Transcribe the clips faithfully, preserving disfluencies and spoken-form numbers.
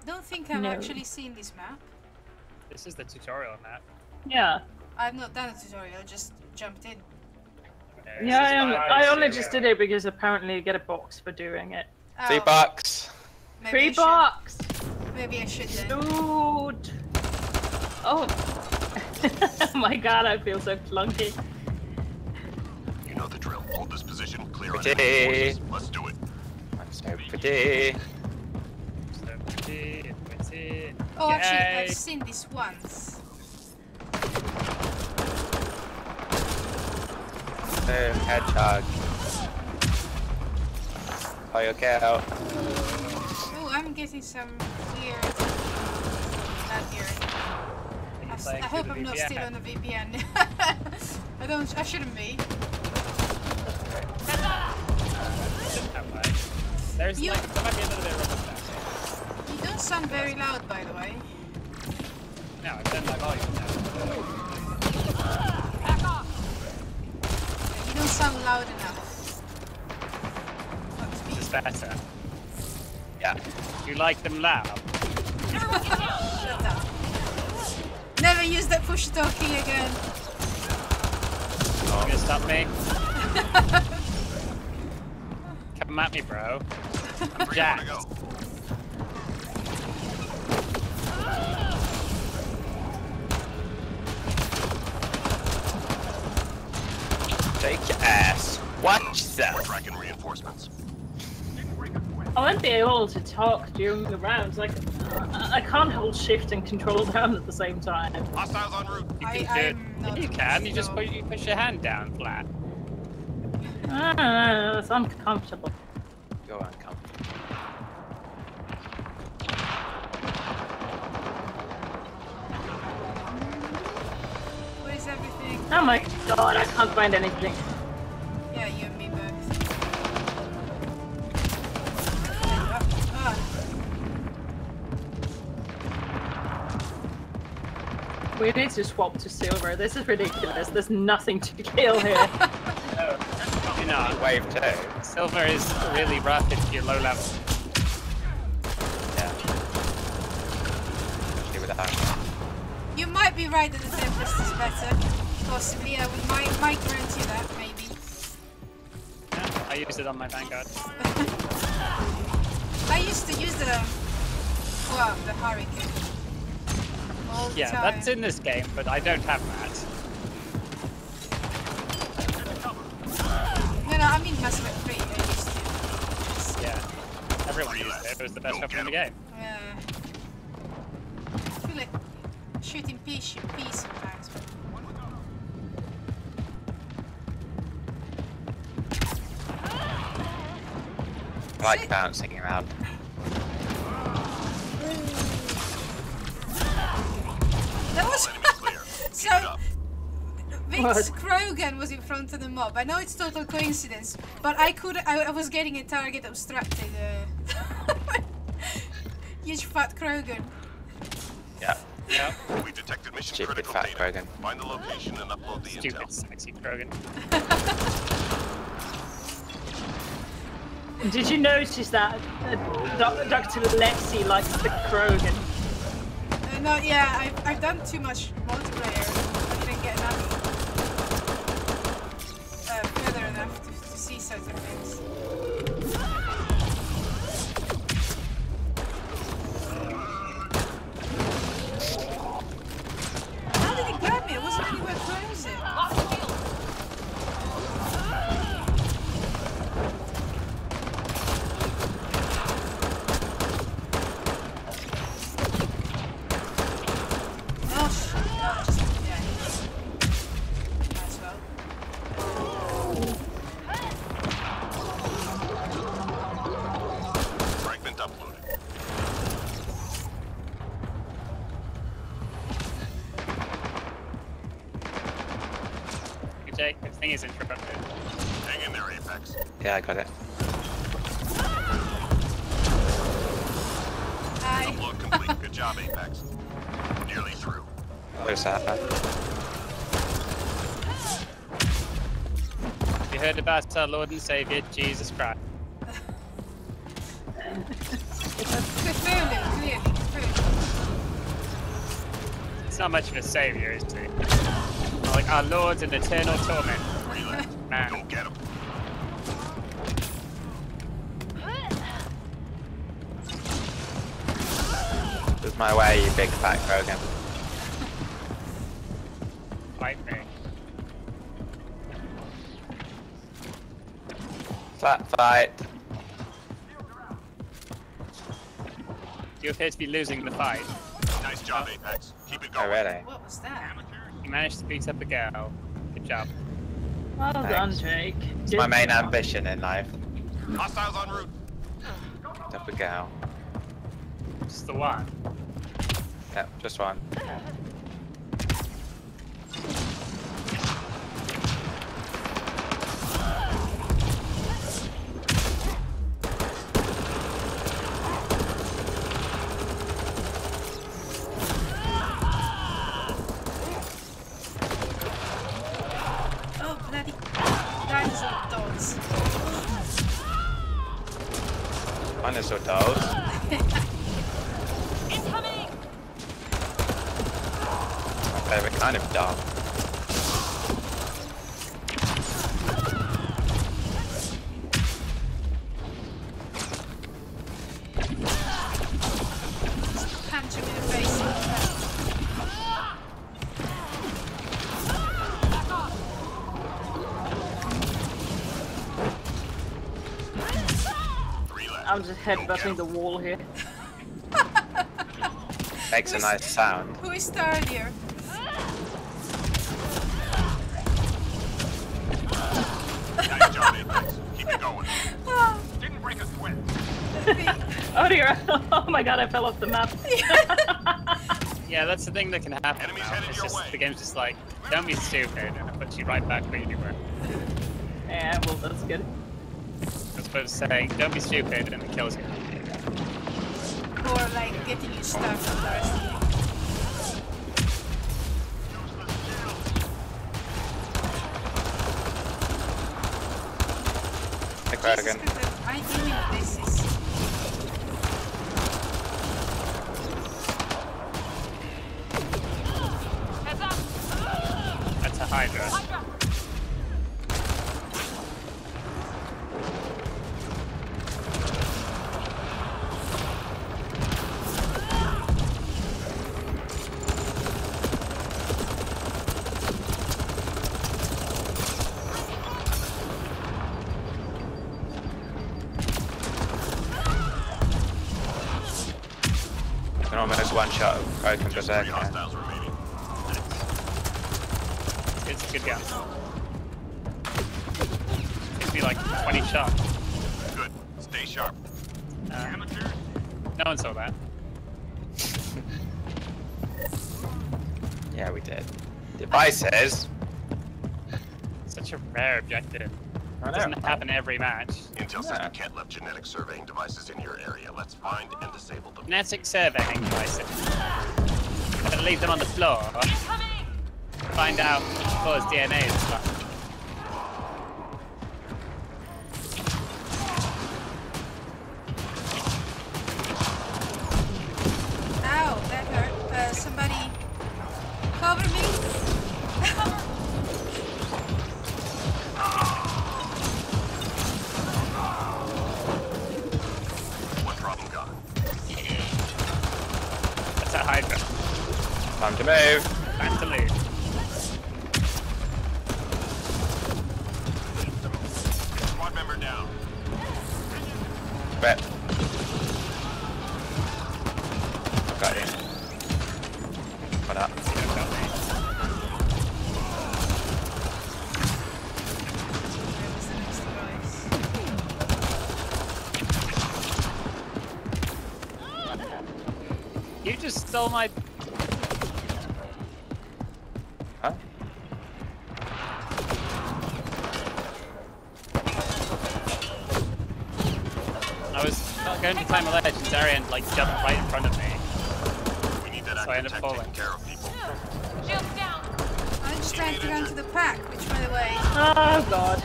don't think I've No. actually seen this map. This is the tutorial map. Yeah. I've not done a tutorial, just jumped in. Okay, Yeah, this is I, only, five, I only zero. just did it because apparently you get a box for doing it. Oh, Three bucks. maybe Free I should- box! Maybe I should then. Dude! Oh! Oh my god, I feel so clunky. You know the drill. Hold this position, clear on Pretty. enemy forces. Let's do it. I'm so pretty. So pretty, pretty. Oh, actually, Yay. I've seen this once. Boom, hedgehog. Oh, you okay? Oh. Oh, I'm getting some weird. Not here. I, s- I hope I'm not still on the V P N. I don't. I shouldn't be. There's You- like, there might be a little bit of rubber back. You don't sound very loud, by the way. No, I've turned my volume down. You don't sound loud enough. Not to This me. is better. Yeah. You like them loud? Shut up. Never use that push talking again. You gonna stop me? Come at me, bro. I'm jacked. Go. Shake your ass. Watch We're yourself. tracking reinforcements. I won't be able to talk during the rounds. Like, I I can't hold shift and control down at the same time. Hostiles en route. You I- can do it. I'm not You can. You just sure. put, you push your hand down flat. Ah, it's uncomfortable. You're uncomfortable. What is everything? Oh my god, I can't find anything. Yeah, you and me both. Ah, ah. We need to swap to silver. This is ridiculous. There's nothing to kill here. You know, Wave two. silver is really rough if you're low level. Yeah. Give it out. You might be right that the Tempest is better. Possibly, I would might, might grant you that, maybe. Yeah, I used it on my Vanguard. I used to use the, well, the Hurricane. All the Yeah, time. that's in this game, but I don't have that. No, no, I mean Mass Effect three, I used to. Yeah, everyone used it. It was the best weapon in the game. Yeah. I feel like shooting peas, peas sometimes. But... I like bouncing around. That was Enemy clear. so. Keep it up. Vince Krogan was in front of the mob. I know it's total coincidence, but I could. I, I was getting a target obstructed. Uh, huge fat Krogan. Yeah. Yeah, We detected mission Stupid critical fat data. Krogan. Find the location and upload the stupid, intel. sexy Krogan. Did you notice that uh, Do- Doctor Lexi likes the Krogan? Uh, no, yeah, I've, I've done too much multiplayer. I didn't get enough, uh, further enough to, to see certain things. How did it grab me? I wasn't anywhere close it. Oh, shit. Oh, just, yeah. Might as well. Fragment uploaded. You take, everything is interrupted. Hang in there, Apex. Yeah, I got it. Hi. Upload complete. Good job, Apex. Nearly through. Where's that? You heard about our Lord and Savior, Jesus Christ. Clearly, clearly. He's not much of a savior, is he? Like our lords in eternal torment. Man. Don't get him. There's my way, you big fat Krogan. Fight me. Flat fight. You appear to be losing the fight. Nice job, Apex. Keep it Oh, going. really? What was that? You managed to beat up a girl. Good job. Well done, Thanks. Jake. It's my main ambition in life. Hostiles en route. Up we go. Just the one. Yep, just one. Oh, bloody dinosaur dogs. Dinosaur dogs. Incoming! My favorite kind of dog. Punch him in the face. Three left. I'm just headbutting the wall here. Makes a nice sound. Who is third here? Nice job, Apex. Keep it going. Oh, Didn't break a sweat. Oh dear! Oh my god, I fell off the map. Yeah, that's the thing that can happen. Enemies now. headed It's your just way. the game's just like, don't be stupid, and it puts you right back where you were. Yeah, well, that's good. As opposed to saying, don't be stupid, and it kills you. or like getting you stuck on the rest of the The Jesus Krogan. Christ, I knew this is. That's a Hydra. Can almost one shot of Krogan Three Berserker. hostiles remaining. It's a good gun. It'd be like twenty shots. Good. Stay sharp. Uh, no one saw that. Yeah, we did. Devices. Such a rare objective. I It know. doesn't happen every match. Intel says Yeah. you can't left genetic surveying devices in your area. Let's find and disable them. Genetic surveying devices. I'm gonna leave them on the floor. Find out what cause D N A and stuff. Ow, that hurt. Uh, somebody cover me. One problem gone. That's a Hydra. Time to move. Time to leave. Squad member down. Rip. Got you. What up? You don't got me. Where was the next device? You just stole my. Huh? I was not going to climb a ledge and Darian like jumped right in front of me. We need that So I active ended up tech falling. taking care of people. I'm just trying to run to the pack, which by the way, Oh god.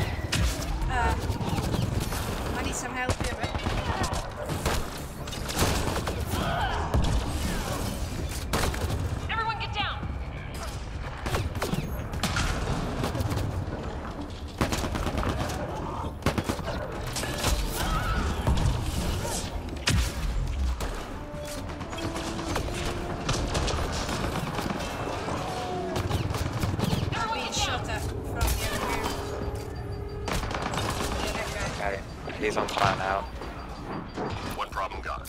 uh, I need some help here, but Everyone get down! He's on fire now. One problem gone.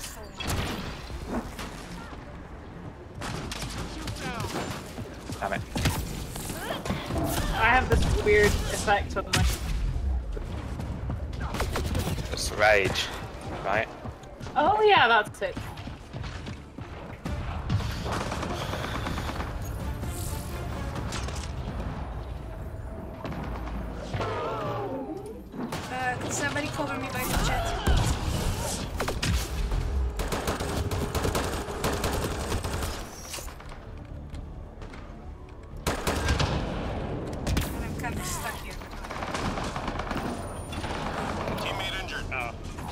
Damn it. I have this weird effect on my... It's rage, right? Oh yeah, that's it. Uh, can somebody cover me by the chat? I'm kind of stuck here. Teammate injured. Oh.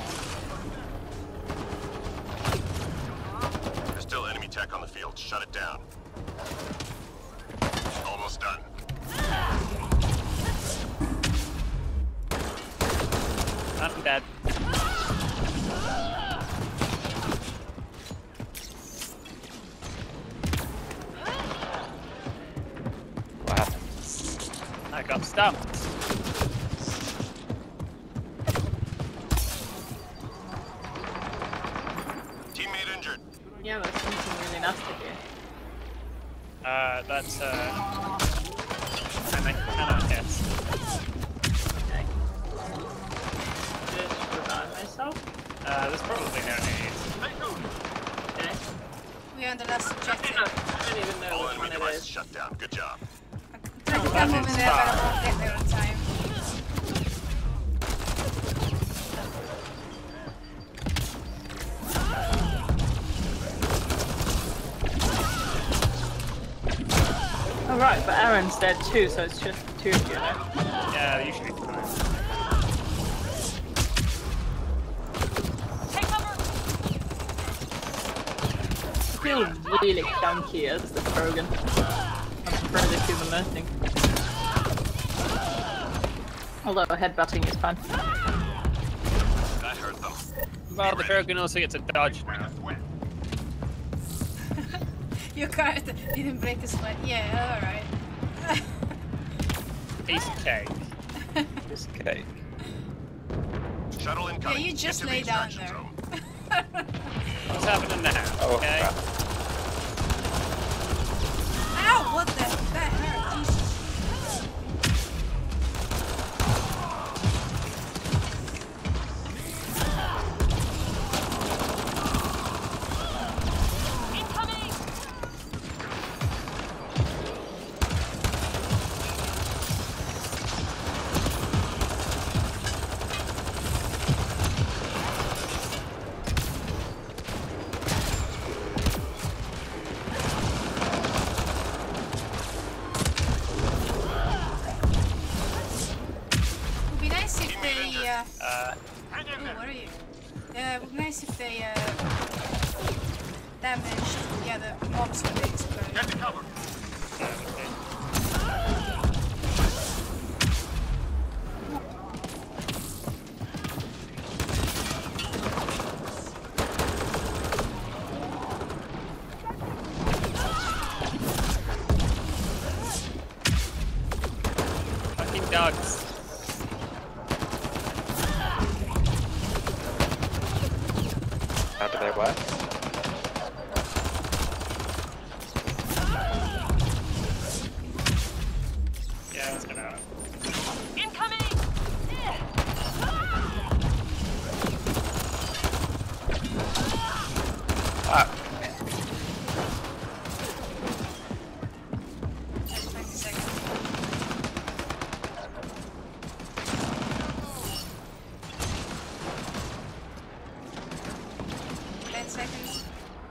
There's still enemy tech on the field. Shut it down. Almost done. I'm dead. What happened? I got stumped. Teammate injured. Yeah, there's something really nasty here. Uh, that's, uh... And I cannot guess. Okay. Just revive myself. Uh, there's probably no need. Okay. We're on the last I objective. don't, I don't even know All which enemy one it devices is. shut down. Good job. I tried to come over there, but I won't get there in time. Oh right, but Aaron's dead too, so it's just two of you now. Yeah, usually fine. I feel really clunky as the Krogan. I'm afraid they do the nursing. Although headbutting is fun. That hurt them. Well, the Krogan also gets a dodge now. Your card didn't break a sweat. Yeah, alright. Piece of cake. This cake. Shuttle Yeah, incoming. you just Get to lay the down extraction there. zone. What's happening now? Oh, Okay. crap. Ow! What the? That hurt. Jesus. Would be nice if they. Uh, Uh, oh, where are you? Uh, would be nice if they uh, damaged. Yeah, the mobs when they explode. Get to cover. fucking dogs. How do they work? Yeah, let's get out. Ah, twenty seconds. Ten seconds.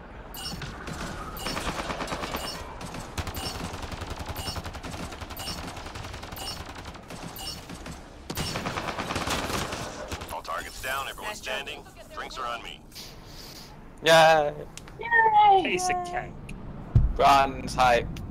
All targets down. Everyone Nice job. standing. Drinks are on me. yeah. Piece of cake. Run, type.